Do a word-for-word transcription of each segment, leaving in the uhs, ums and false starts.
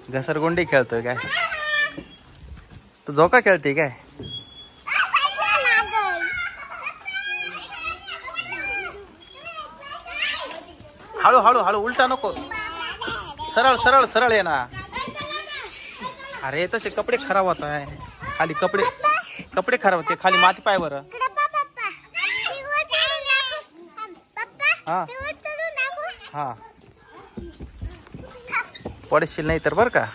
घसरगुंडी खेळतोय काय? तू झोका खेळते काय? हळू हळू हळू उलटा नको, सरळ सरळ सरळ आहे ना. अरे तसे कपडे खराब होत आहे. खाली कपडे कपडे खराब होते. खाली माती पाय बरं. हा हा पडशील नाही तर बर का.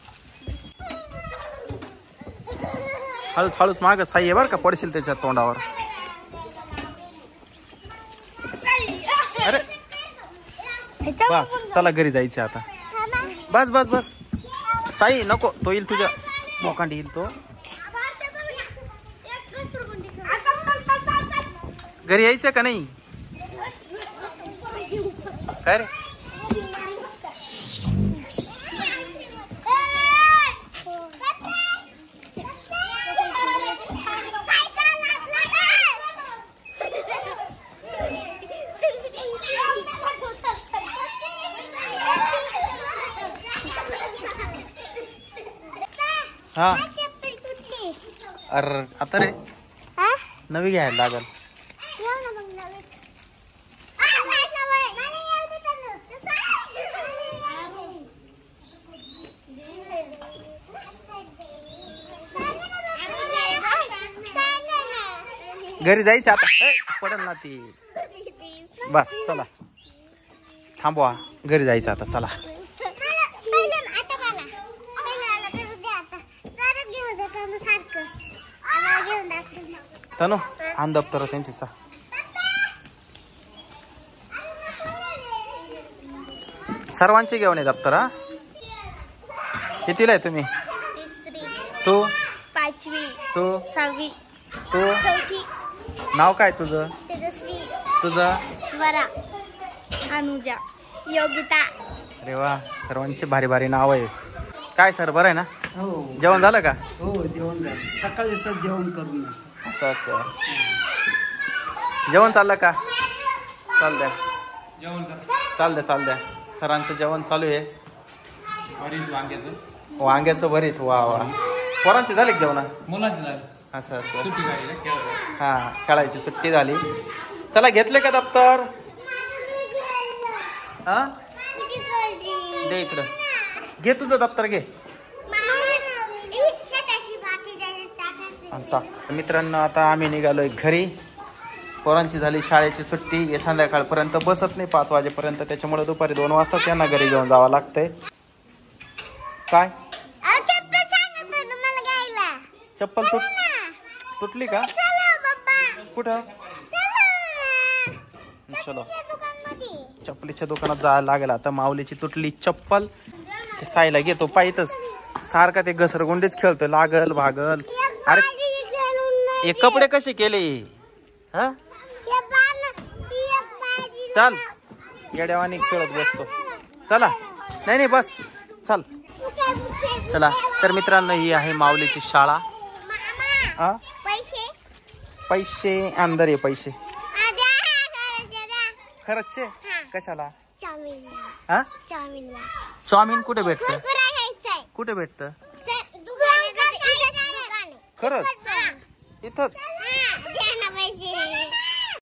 हळूच हळूच माग साई आहे बर का, पडशील त्याच्या तोंडावर. अरे बस चला घरी जायचं आता. बस बस बस साई नको, तो येईल तुझ्या बोकांडी येईल तो. घरी यायचं का नाही काय रे? हा अरे आता रे नवी घ्यायला लागल. घरी जायचं आता, पडेल ना ती. बस चला थांबवा, घरी जायचं आता चला. तनु आण दप्तर त्यांची सा. सर्वांचे घेऊन ये दप्तर. हा कितीला आहे तुम्ही? तू पाचवी. तू सहावी. तू चौथी. नाव काय तुझं? तेजस्वी. तुझं? स्वरा. अनुजा. योगिता. अरे वा, सर्वांचे भारी भारी नाव आहे. काय सर बरं आहे ना? हो जेवण झालं का? हो जेवण झालं. सकाळी सर जेवण करून असं असं जेवण चाललं का? चाल द्या जेवण चाल द्या चाल द्या. सरांचं जेवण चालू आहे. वांग्याचं वांग्याचं भरीत. वा वा. पोरांचे झाले का जेवण? मुलांचं झालं. असं असं सुट्टी झाली ना, खेळायला. हा खेळायची सुट्टी झाली. चला घेतले का दप्तर? हा दे इकडं, घे तुझं दप्तर घे. टाक. मित्रांनो आता आम्ही निघालोय घरी. पोरांची झाली शाळेची सुट्टी. हे संध्याकाळपर्यंत बसत नाही पाच वाजेपर्यंत, त्याच्यामुळे दुपारी दोन वाजता त्यांना घरी घेऊन जावं लागतंय. काय चप्पल तुट तुटली का? कुठं? चलो चप्पलीच्या दुकानात जायला लागेल आता. माऊलीची तुटली चप्पल ते साईला घेतो पाहितच. सारखा ते घसरगुंडीच खेळतो, लागल भागल. अरे हे कपडे कसे केले? हा चल येड्यावानी खेळत बसतो. चला नाही नाही बस चल. चला तर मित्रांनो ही आहे माऊलीची शाळा. हा पैसे अंदर आहे पैसे. खरंच कशाला? हा चाऊमिन कुठे भेटत? कुठे भेटत? खरंच इथंच?